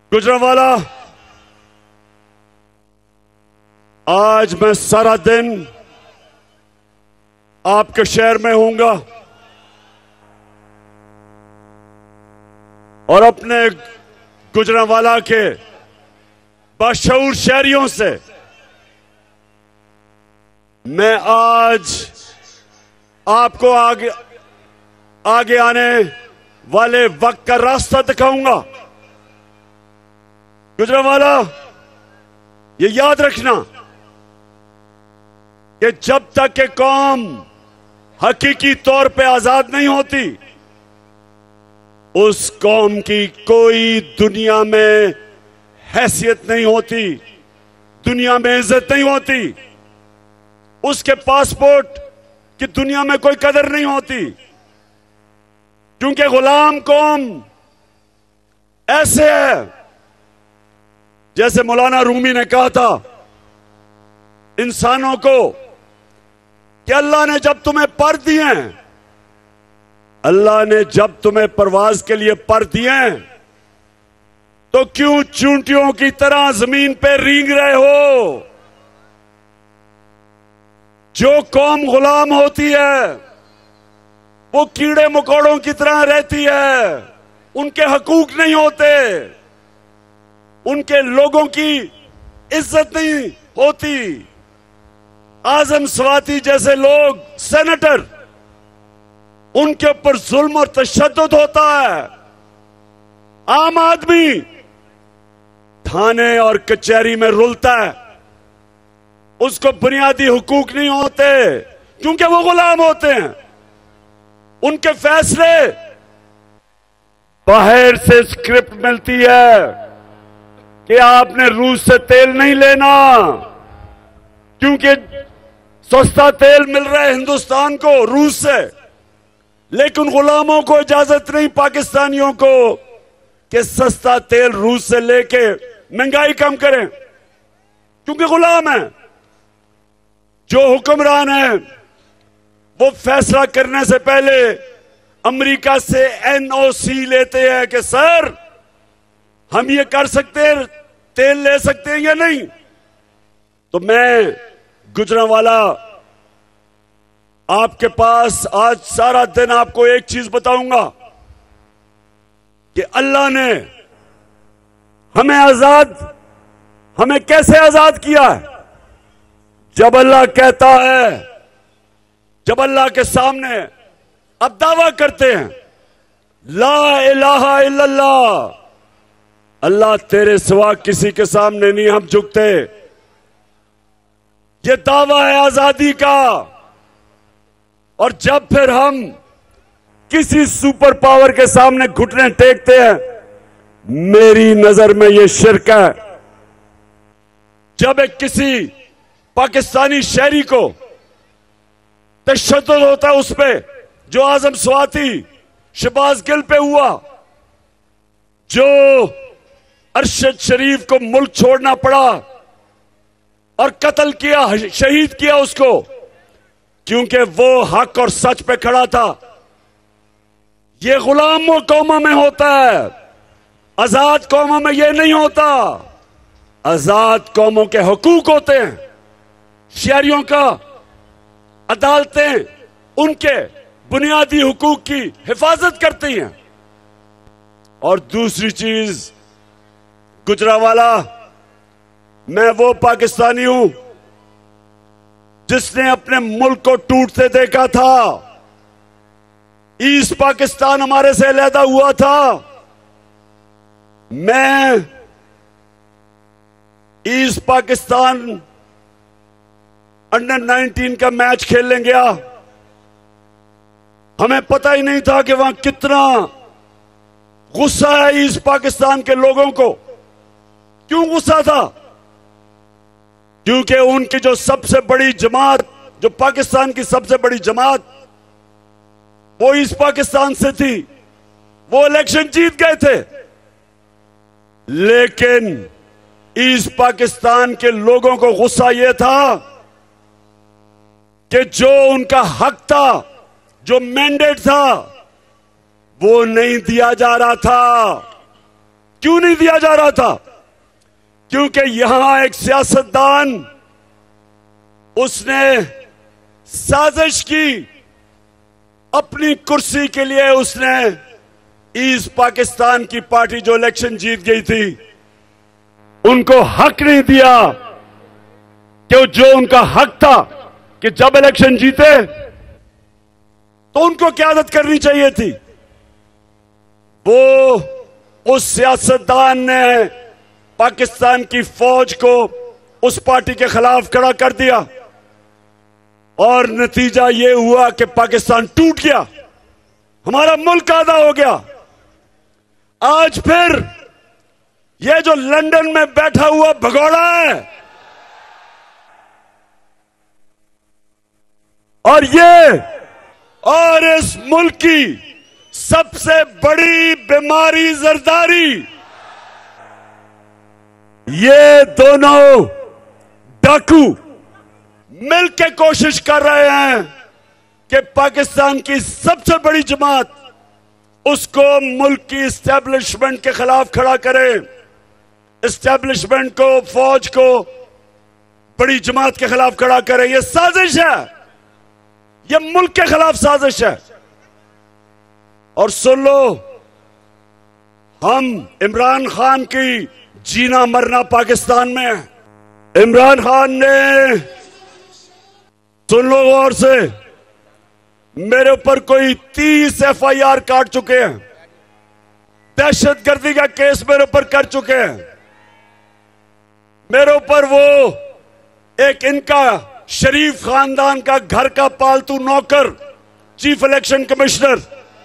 गुजरांवाला, आज मैं सारा दिन आपके शहर में होऊंगा और अपने गुजरांवाला के बाशऊर शहरियों से मैं आज आपको आगे आने वाले वक्त का रास्ता दिखाऊंगा। गुजरांवाला, ये याद रखना कि जब तक कि कौम हकीकी तौर पे आजाद नहीं होती, उस कौम की कोई दुनिया में हैसियत नहीं होती, दुनिया में इज्जत नहीं होती, उसके पासपोर्ट की दुनिया में कोई कदर नहीं होती। क्योंकि गुलाम कौम ऐसे है, जैसे मौलाना रूमी ने कहा था इंसानों को कि अल्लाह ने जब तुम्हें पर दिए हैं, अल्लाह ने जब तुम्हें परवाज के लिए पर दिए हैं, तो क्यों चूंटियों की तरह जमीन पे रींग रहे हो? जो कौम गुलाम होती है वो कीड़े मकोड़ों की तरह रहती है, उनके हकूक नहीं होते, उनके लोगों की इज्जत नहीं होती। आजम स्वाति जैसे लोग, सेनेटर, उनके ऊपर जुल्म और तशद्दुद होता है। आम आदमी थाने और कचहरी में रुलता है, उसको बुनियादी हुकूक नहीं होते क्योंकि वो गुलाम होते हैं। उनके फैसले बाहर से स्क्रिप्ट मिलती है कि आपने रूस से तेल नहीं लेना क्योंकि सस्ता तेल मिल रहा है हिंदुस्तान को रूस से, लेकिन गुलामों को इजाजत नहीं, पाकिस्तानियों को, कि सस्ता तेल रूस से लेके महंगाई कम करें, क्योंकि गुलाम है। जो हुक्मरान है वो फैसला करने से पहले अमेरिका से एनओसी लेते हैं कि सर हम ये कर सकते हैं, तेल ले सकते हैं या नहीं। तो मैं गुजरांवाला आपके पास आज सारा दिन आपको एक चीज बताऊंगा कि अल्लाह ने हमें कैसे आजाद किया है। जब अल्लाह कहता है, जब अल्लाह के सामने अब दावा करते हैं ला इलाहा इल्लल्लाह, अल्लाह तेरे सिवा किसी के सामने नहीं हम झुकते, ये दावा है आजादी का। और जब फिर हम किसी सुपर पावर के सामने घुटने टेकते हैं, मेरी नजर में ये शिर्क है। जब एक किसी पाकिस्तानी शहरी को तशद्दुद होता है उस पे, जो आजम स्वाति शहबाज गिल पे हुआ, जो अरशद शरीफ को मुल्क छोड़ना पड़ा और कत्ल किया, शहीद किया उसको, क्योंकि वो हक और सच पे खड़ा था। ये गुलाम कौमों में होता है, आजाद कौमों में ये नहीं होता। आजाद कौमों के हुकूक होते हैं, शहरियों का अदालतें उनके बुनियादी हुकूक की हिफाजत करती हैं। और दूसरी चीज, गुजरांवाला, मैं वो पाकिस्तानी हूं जिसने अपने मुल्क को टूटते देखा था। ईस्ट पाकिस्तान हमारे से अलहदा हुआ था। मैं ईस्ट पाकिस्तान अंडर 19 का मैच खेलने गया, हमें पता ही नहीं था कि वहां कितना गुस्सा है ईस्ट पाकिस्तान के लोगों को। क्यों गुस्सा था? क्योंकि उनकी जो सबसे बड़ी जमात, जो पाकिस्तान की सबसे बड़ी जमात, वो ईस्ट पाकिस्तान से थी, वो इलेक्शन जीत गए थे। लेकिन ईस्ट पाकिस्तान के लोगों को गुस्सा यह था कि जो उनका हक था, जो मैंडेट था, वो नहीं दिया जा रहा था। क्यों नहीं दिया जा रहा था? क्योंकि यहां एक सियासतदान, उसने साजिश की अपनी कुर्सी के लिए। उसने ईस्ट पाकिस्तान की पार्टी जो इलेक्शन जीत गई थी, उनको हक नहीं दिया कि जो उनका हक था कि जब इलेक्शन जीते तो उनको क़यादत करनी चाहिए थी। वो उस सियासतदान ने पाकिस्तान की फौज को उस पार्टी के खिलाफ खड़ा कर दिया और नतीजा ये हुआ कि पाकिस्तान टूट गया, हमारा मुल्क आधा हो गया। आज फिर ये जो लंदन में बैठा हुआ भगोड़ा है और इस मुल्क की सबसे बड़ी बीमारी जरदारी, ये दोनों डाकू मिलकर कोशिश कर रहे हैं कि पाकिस्तान की सबसे बड़ी जमात उसको मुल्क की इस्टेब्लिशमेंट के खिलाफ खड़ा करे, इस्टेब्लिशमेंट को, फौज को बड़ी जमात के खिलाफ खड़ा करे। ये साजिश है, ये मुल्क के खिलाफ साजिश है। और सुन लो, हम इमरान खान की जीना मरना पाकिस्तान में है। इमरान खान ने, सुन लो गौर से, मेरे ऊपर कोई 30 FIR काट चुके हैं, दहशतगर्दी का केस मेरे ऊपर कर चुके हैं। मेरे ऊपर वो एक इनका शरीफ खानदान का घर का पालतू नौकर, चीफ इलेक्शन कमिश्नर,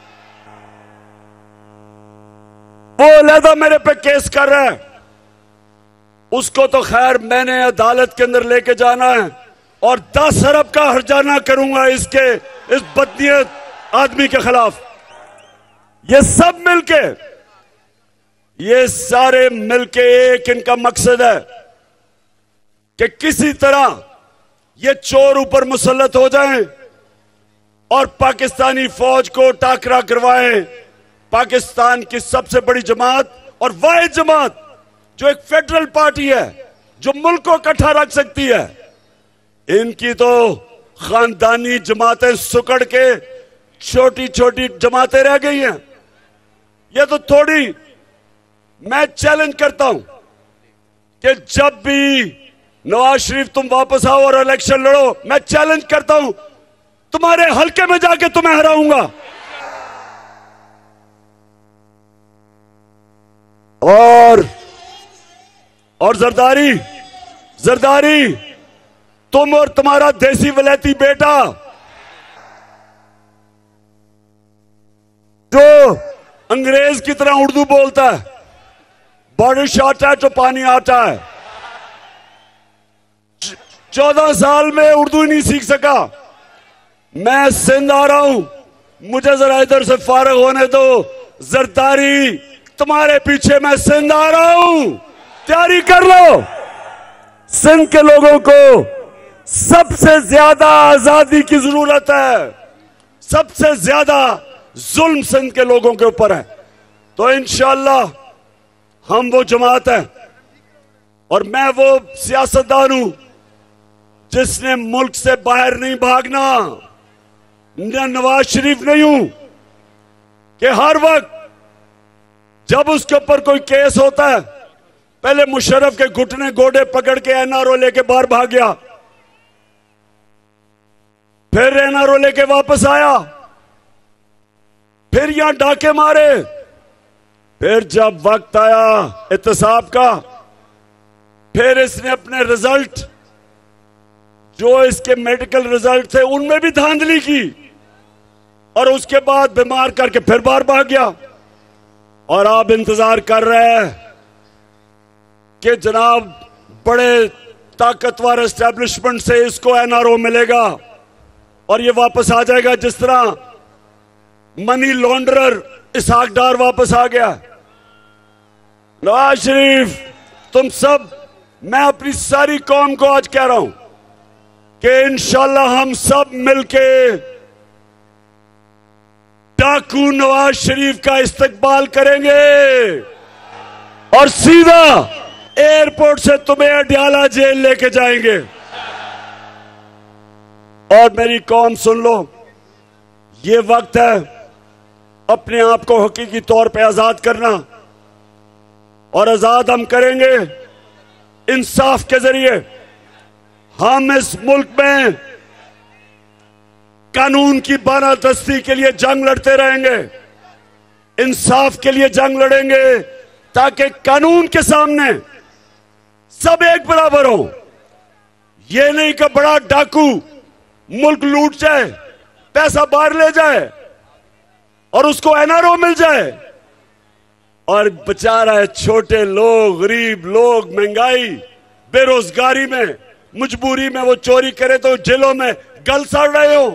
वो अलहदा मेरे पे केस कर रहा है। उसको तो खैर मैंने अदालत के अंदर लेके जाना है और 10 अरब का हर्जाना करूंगा इस बदनीयत आदमी के खिलाफ। ये सब मिलके, ये सारे मिलके एक इनका मकसद है कि किसी तरह ये चोर ऊपर मुसल्लत हो जाएं और पाकिस्तानी फौज को टाकरा करवाएं। पाकिस्तान की सबसे बड़ी जमात और वाहिद जमात जो एक फेडरल पार्टी है, जो मुल्क को इकट्ठा रख सकती है, इनकी तो खानदानी जमातें सुकड़ के छोटी छोटी जमातें रह गई हैं। ये तो थोड़ी, मैं चैलेंज करता हूं कि जब भी नवाज शरीफ तुम वापस आओ और इलेक्शन लड़ो, मैं चैलेंज करता हूं तुम्हारे हल्के में जाके तुम्हें हराऊंगा। और जरदारी तुम और तुम्हारा देसी वलैती बेटा जो अंग्रेज की तरह उर्दू बोलता है, बारिश आता है तो पानी आता है, 14 साल में उर्दू ही नहीं सीख सका। मैं सिंध आ रहा हूं, मुझे जरा इधर से फारग होने दो। जरदारी तुम्हारे पीछे मैं सिंध आ रहा हूं, तैयारी कर लो। सिंध के लोगों को सबसे ज्यादा आजादी की जरूरत है, सबसे ज्यादा जुल्म सिंध के लोगों के ऊपर है। तो इंशाअल्लाह हम वो जमात है और मैं वो सियासतदान हूं जिसने मुल्क से बाहर नहीं भागना। मैं नवाज शरीफ नहीं हूं कि हर वक्त जब उसके ऊपर कोई केस होता है पहले मुशर्रफ के घुटने गोडे पकड़ के NRO लेके बाहर भाग गया, फिर NRO लेके वापस आया, फिर यहां डाके मारे, फिर जब वक्त आया एहतसाब का, फिर इसने अपने रिजल्ट जो इसके मेडिकल रिजल्ट थे उनमें भी धांधली की और उसके बाद बीमार करके फिर बाहर भाग गया। और आप इंतजार कर रहे हैं कि जनाब बड़े ताकतवर एस्टेब्लिशमेंट से इसको NRO मिलेगा और ये वापस आ जाएगा, जिस तरह मनी लॉन्ड्रर इसहाक डार वापस आ गया। नवाज शरीफ, तुम सब, मैं अपनी सारी कौम को आज कह रहा हूं कि इंशाल्लाह हम सब मिलके डाकू नवाज शरीफ का इस्तकबाल करेंगे। और सीधा एयरपोर्ट से तुम्हें अडयाला जेल लेके जाएंगे। और मेरी कौम सुन लो, ये वक्त है अपने आप को हकीकी तौर पे आजाद करना, और आजाद हम करेंगे इंसाफ के जरिए। हम इस मुल्क में कानून की बालादस्ती के लिए जंग लड़ते रहेंगे, इंसाफ के लिए जंग लड़ेंगे, ताकि कानून के सामने सब एक बराबर हो। ये नहीं कि बड़ा डाकू मुल्क लूट जाए, पैसा बाहर ले जाए और उसको एनआरओ मिल जाए, और बेचारा है छोटे लोग, गरीब लोग, महंगाई, बेरोजगारी में, मजबूरी में वो चोरी करे तो जेलों में गल सड़ रहे हो।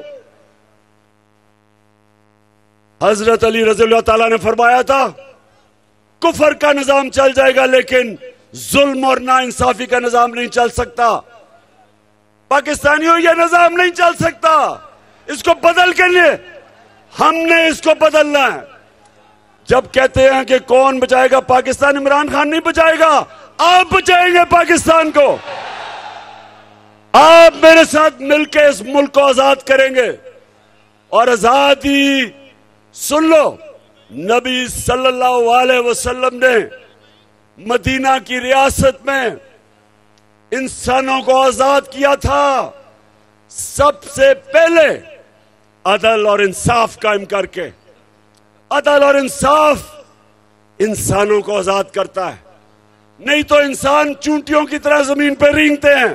हजरत अली रज़ियल्लाहु ताला ने फरमाया था, कुफर का निजाम चल जाएगा लेकिन जुल्म और नाइंसाफी का निजाम नहीं चल सकता। पाकिस्तानियों, यह निजाम नहीं चल सकता। इसको बदल के लिए हमने इसको बदलना है। जब कहते हैं कि कौन बचाएगा पाकिस्तान, इमरान खान नहीं बचाएगा, आप बचाएंगे पाकिस्तान को। आप मेरे साथ मिलकर इस मुल्क को आजाद करेंगे। और आजादी सुन लो, नबी सल्लल्लाहु अलैहि वसल्लम ने मदीना की रियासत में इंसानों को आजाद किया था। सबसे पहले अदल और इंसाफ कायम करके। अदल और इंसाफ इंसानों को आजाद करता है, नहीं तो इंसान चूंटियों की तरह जमीन पर रेंगते हैं।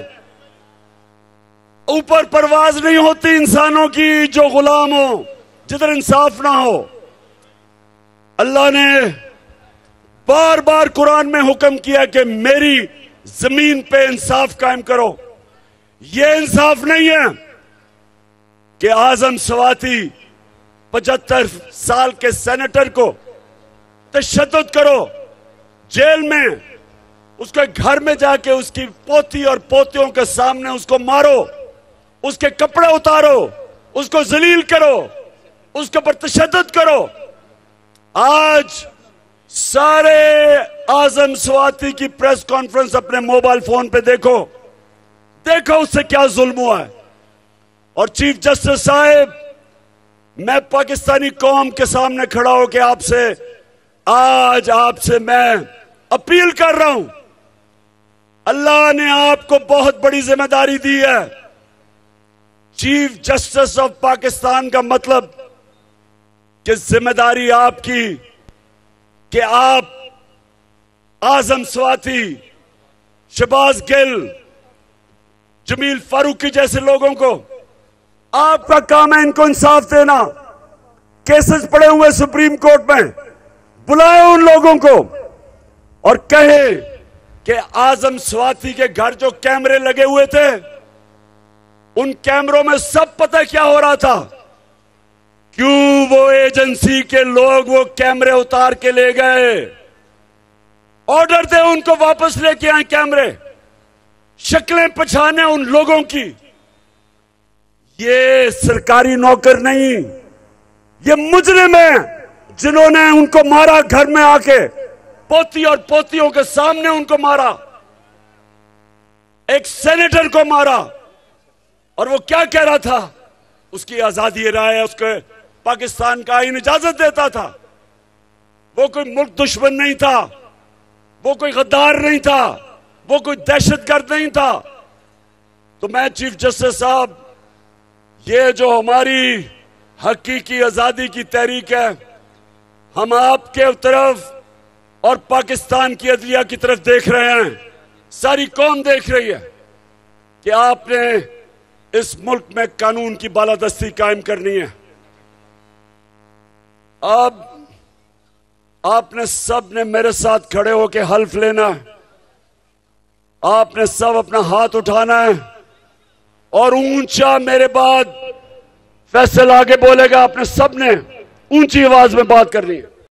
ऊपर परवाज नहीं होती इंसानों की जो गुलाम हो, जिधर इंसाफ ना हो। अल्लाह ने बार बार कुरान में हुक्म किया कि मेरी जमीन पे इंसाफ कायम करो। यह इंसाफ नहीं है कि आजम स्वाति 75 साल के सेनेटर को तशद्दुद करो, जेल में उसके घर में जाके उसकी पोती और पोतियों के सामने उसको मारो, उसके कपड़े उतारो, उसको जलील करो, उसके ऊपर तशद्दुद करो। आज सारे आजम स्वाति की प्रेस कॉन्फ्रेंस अपने मोबाइल फोन पे देखो, देखो उससे क्या जुल्म हुआ है। और चीफ जस्टिस साहब, मैं पाकिस्तानी कौम के सामने खड़ा होकर आपसे मैं अपील कर रहा हूं। अल्लाह ने आपको बहुत बड़ी जिम्मेदारी दी है। चीफ जस्टिस ऑफ पाकिस्तान का मतलब कि जिम्मेदारी आपकी कि आप आजम स्वाति, शहबाज गिल, जमील फारूकी जैसे लोगों को, आपका काम है इनको इंसाफ देना। केसेस पड़े हुए सुप्रीम कोर्ट में, बुलाए उन लोगों को और कहे कि आजम स्वाति के घर जो कैमरे लगे हुए थे, उन कैमरों में सब पता क्या हो रहा था। क्यों वो एजेंसी के लोग वो कैमरे उतार के ले गए? ऑर्डर दे उनको वापस लेके आए कैमरे, शक्लें पहचाने उन लोगों की। ये सरकारी नौकर नहीं, ये मुजरिम है जिन्होंने उनको मारा, घर में आके पोती और पोतियों के सामने उनको मारा, एक सेनेटर को मारा। और वो क्या कह रहा था? उसकी आजादी राय, उसके पाकिस्तान का आईन इजाजत देता था। वो कोई मुल्क दुश्मन नहीं था, वो कोई गद्दार नहीं था, वो कोई दहशतगर्द नहीं था। तो मैं चीफ जस्टिस साहब, ये जो हमारी हकीकी आजादी की तहरीक है, हम आपके तरफ और पाकिस्तान की अदलिया की तरफ देख रहे हैं, सारी कौम देख रही है कि आपने इस मुल्क में कानून की बालादस्ती कायम करनी है। अब आपने सब ने मेरे साथ खड़े होकर हल्फ लेना है, आपने सब अपना हाथ उठाना है और ऊंचा मेरे बाद फैसल आगे बोलेगा। आपने सब ने ऊंची आवाज में बात करनी है।